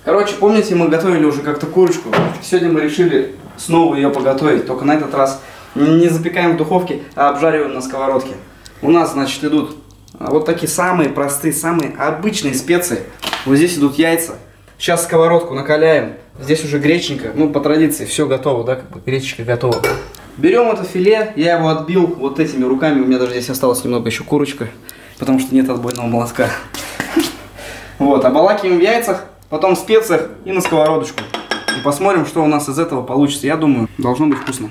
Короче, помните, мы готовили уже как-то курочку. Сегодня мы решили снова ее поготовить. Только на этот раз не запекаем в духовке, а обжариваем на сковородке. У нас, значит, идут вот такие самые простые, самые обычные специи. Вот здесь идут яйца. Сейчас сковородку накаляем. Здесь уже гречненько. Ну, по традиции, все готово, да? Как бы гречечка готова. Берем это филе. Я его отбил вот этими руками. У меня даже здесь осталось немного еще курочка. Потому что нет отбойного молотка. Вот, обволакиваем в яйцах. Потом в специях и на сковородочку. И посмотрим, что у нас из этого получится. Я думаю, должно быть вкусно.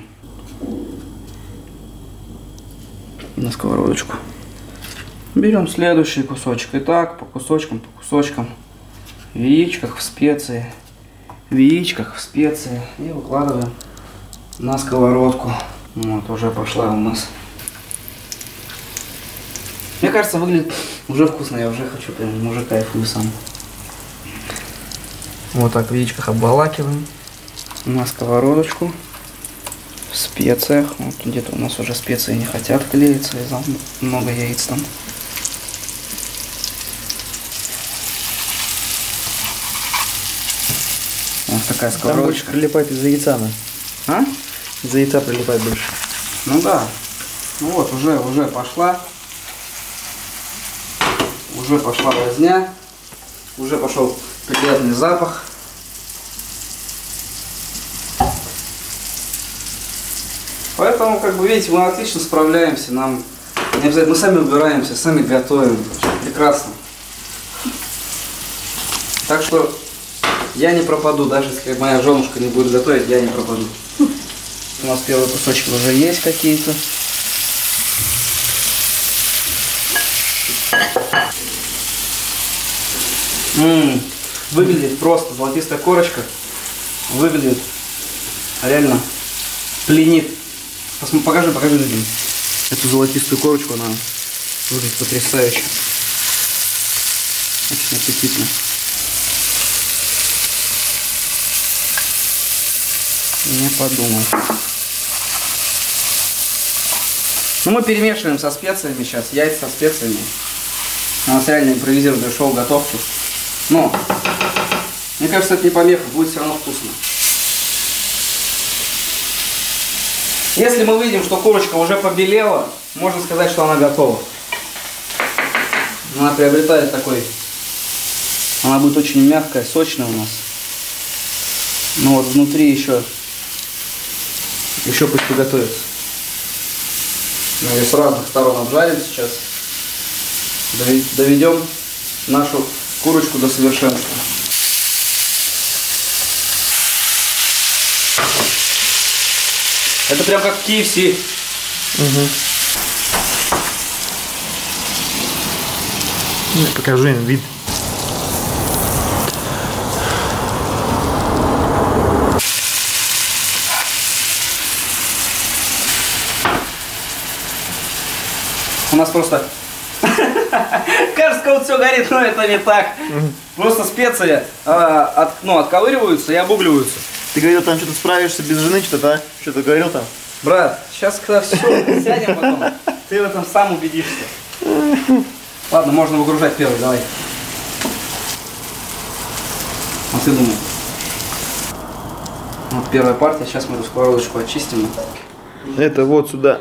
На сковородочку. Берем следующий кусочек. И так, по кусочкам, по кусочкам. В яичках, в специи. В яичках, в специи. И выкладываем на сковородку. Вот, уже пошла у нас. Мне кажется, выглядит уже вкусно. Я уже хочу, прям уже кайфую сам. Вот так в яичках обволакиваем. На сковородочку. В специях. Вот где-то у нас уже специи не хотят клеиться. Из-за много яиц там. Вот такая сковородочка. Там больше прилипает из-за яйца, да? А? Из-за яйца прилипает больше. Ну да. Ну вот, уже пошла. Уже пошла возня. Уже пошел приятный запах. Поэтому, как бы, видите, мы отлично справляемся. Нам не обязательно, мы сами убираемся, сами готовим. Прекрасно. Так что я не пропаду, даже если моя женушка не будет готовить, я не пропаду. У нас первые кусочки уже есть какие-то. Выглядит просто золотистая корочка. Выглядит реально пленит. Покажи людям эту золотистую корочку, она выглядит потрясающе. Очень аппетитно. Не подумал. Ну, мы перемешиваем со специями сейчас, яйца со специями. У нас реально импровизированное шоу готовки. Но, мне кажется, это не помеха, будет все равно вкусно. Если мы видим, что курочка уже побелела, можно сказать, что она готова. Она приобретает такой... Она будет очень мягкая, сочная у нас. Ну вот внутри еще пусть приготовится. Мы ее с разных сторон обжарим сейчас. Доведем нашу курочку до совершенства. Это прям как в KFC. Угу. Покажи им вид. У нас просто... Кажется, вот все горит, но это не так. Просто специи отковыриваются и обугливаются. Ты говорил, там что-то справишься без жены, что-то, да? Что-то говорил там? Брат, сейчас когда все, сядем потом, ты в этом сам убедишься. Ладно, можно выгружать первый, давай. А ты думай. Вот первая партия, сейчас мы эту сковородочку очистим. Это вот сюда.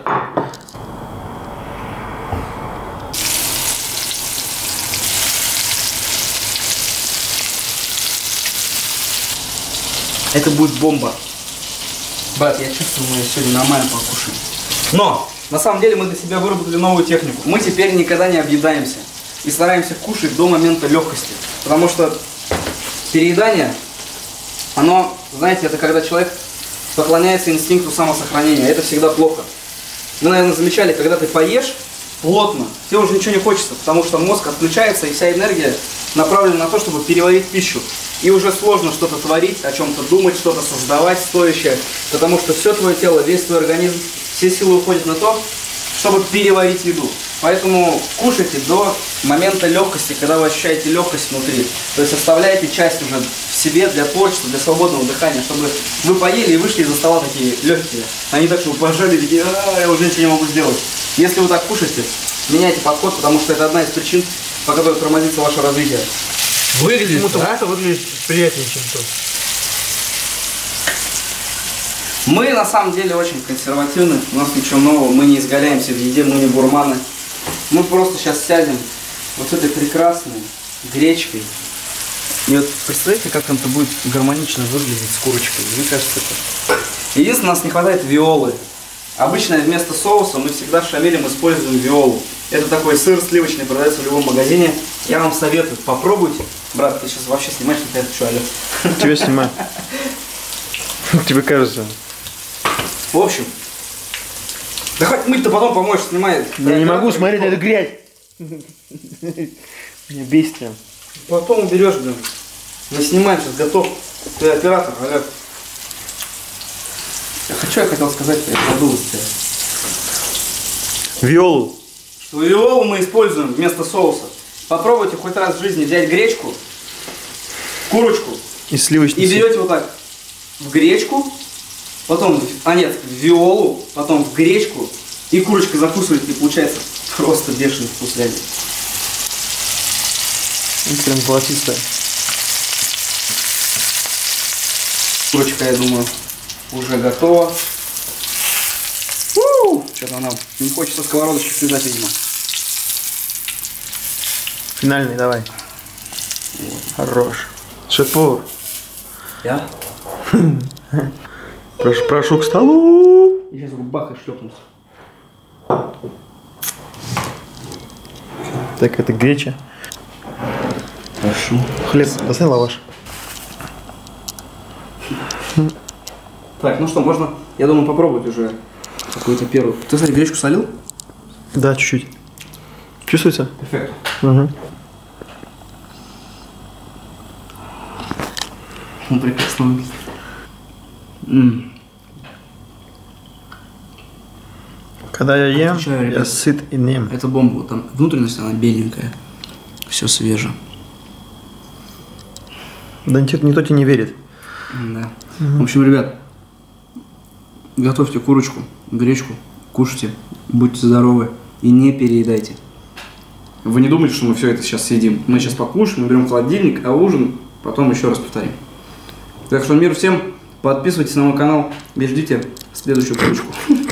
Это будет бомба. Брат, я чувствую, мы сегодня нормально покушаем. Но, на самом деле, мы для себя выработали новую технику. Мы теперь никогда не объедаемся. И стараемся кушать до момента легкости. Потому что переедание, оно, знаете, это когда человек поклоняется инстинкту самосохранения. Это всегда плохо. Вы, наверное, замечали, когда ты поешь плотно, тебе уже ничего не хочется, потому что мозг отключается, и вся энергия направлена на то, чтобы переварить пищу. И уже сложно что-то творить, о чем-то думать, что-то создавать стоящее, потому что все твое тело, весь твой организм, все силы уходят на то, чтобы переварить еду. Поэтому кушайте до момента легкости, когда вы ощущаете легкость внутри. То есть оставляйте часть уже в себе для творчества, для свободного дыхания, чтобы вы поели и вышли из-за стола такие легкие. Они так, чтобы пожали, такие, я уже ничего не могу сделать. Если вы так кушаете, меняйте подход, потому что это одна из причин, по которой тормозится ваше развитие. Выглядит, Почему-то да? это выглядит приятнее, чем то. Мы на самом деле очень консервативны, у нас ничего нового, мы не изгаляемся в еде, мы не гурманы. Мы просто сейчас сядем вот с этой прекрасной гречкой. И вот представляете, как это будет гармонично выглядеть с курочкой. Мне кажется, это... Единственное, у нас не хватает виолы. Обычно вместо соуса мы всегда с Шамилем используем виолу. Это такой сыр сливочный, продается в любом магазине. Я вам советую, попробуйте. Брат, ты сейчас вообще снимаешь, что это что, алё? Тебя снимаю. Тебе кажется. В общем, да хоть мыть-то потом помоешь, снимай. Я не могу смотреть на эту грязь. Меня бесит прям. Потом уберешь, блин. Мы снимаем, сейчас готов. Ты оператор, алё. Что я хотел сказать, я забыл. Виолу. Что виолу мы используем вместо соуса. Попробуйте хоть раз в жизни взять гречку, курочку И сливочный и сыр. берете вот так в гречку, потом, в виолу, потом в гречку и курочкой закусываете, и получается просто бешеный вкус реально. Это прям золотистая. Курочка, я думаю, уже готова. Что-то она не хочется сковородочки связать, видимо. Финальный, давай. Хорош. Шеф-повар. Я? Прошу к столу. И сейчас бах и шлепнулся. Так, это греча. Прошу. Хлеб, достань лаваш. Так, ну что, можно, я думаю, попробовать уже какую-то первую. Ты, кстати, гречку солил? Да, чуть-чуть. Чувствуется? Эффект. Угу. Ну, прекрасно выглядит. Когда я ем, Отвечаю, я ребят. сыт и нем. Это бомба, там внутренность, она беленькая. Все свеже. Да никто тебе не верит. Да. В общем, ребят, готовьте курочку, гречку, кушайте, будьте здоровы и не переедайте. Вы не думайте, что мы все это сейчас съедим. Мы сейчас покушаем, наберем холодильник, а ужин потом еще раз повторим. Так что мир всем, подписывайтесь на мой канал и ждите следующую курочку.